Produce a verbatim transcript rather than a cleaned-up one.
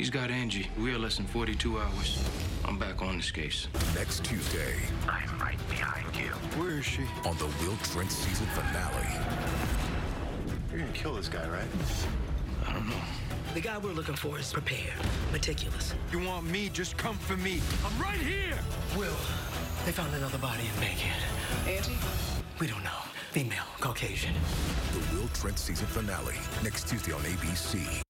He's got Angie. We're less than forty-two hours. I'm back on this case. Next Tuesday. I'm right behind you. Where is she? On the Will Trent season finale. You're gonna kill this guy, right? I don't know. The guy we're looking for is prepared, meticulous. You want me? Just come for me. I'm right here! Will, they found another body in Bankhead. Angie? We don't know. Female, Caucasian. The Will Trent season finale. Next Tuesday on A B C.